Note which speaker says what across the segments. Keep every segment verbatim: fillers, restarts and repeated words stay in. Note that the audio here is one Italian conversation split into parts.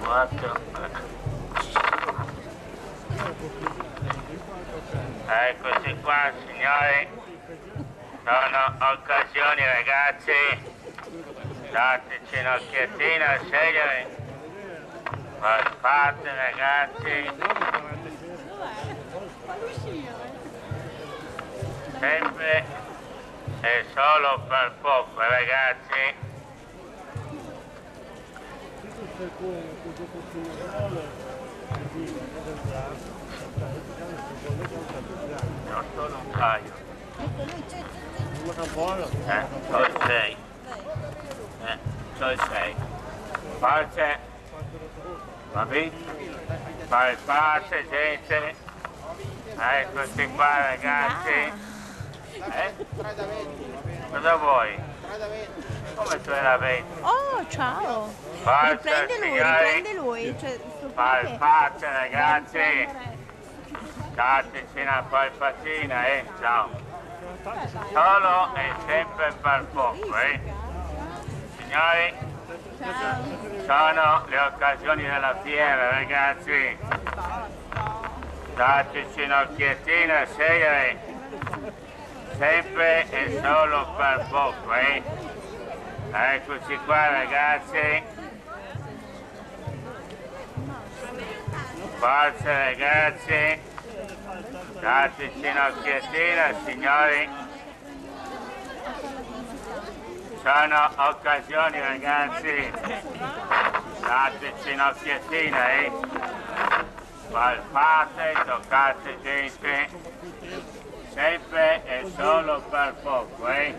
Speaker 1: quattro. Eccoci qua signori, sono occasioni ragazzi, dateci un'occhiatina a scegliere, fate ragazzi, sempre e solo per poco ragazzi. No, solo un paio. Eh, c'ho il sei. Eh, c'ho il sei. Forse. Va bene? Fai pace, gente. Eccoci qua ragazzi. Eh? Cosa vuoi? Come tu la venti?
Speaker 2: Oh, ciao!
Speaker 1: Forza,
Speaker 2: Riprende lui,
Speaker 1: signori.
Speaker 2: riprende lui. Cioè,
Speaker 1: Fai pace ragazzi. Dateci una palpatina, eh, ciao. Solo e sempre per poco, eh. Signori, sono le occasioni della fiera, ragazzi. Dateci un'occhiatina a scegliere. Sempre e solo per poco, eh. Eccoci qua, ragazzi. Forza, ragazzi. Dateci un'occhiatina, signori. Sono occasioni, ragazzi. Dateci un'occhiatina, eh. Palpate, toccate gente. Sempre e solo per poco, eh.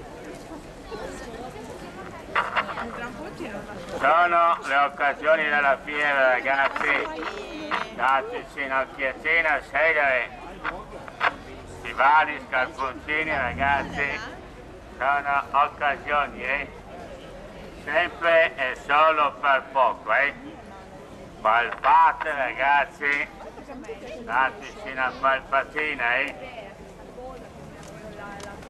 Speaker 1: Sono le occasioni della fiera, ragazzi. Dateci un'occhiatina a scegliere. Stivali, scarponcini, ragazzi, sono occasioni, eh? Sempre e solo per poco, eh? Palpate, ragazzi, dateci una palpatina, eh?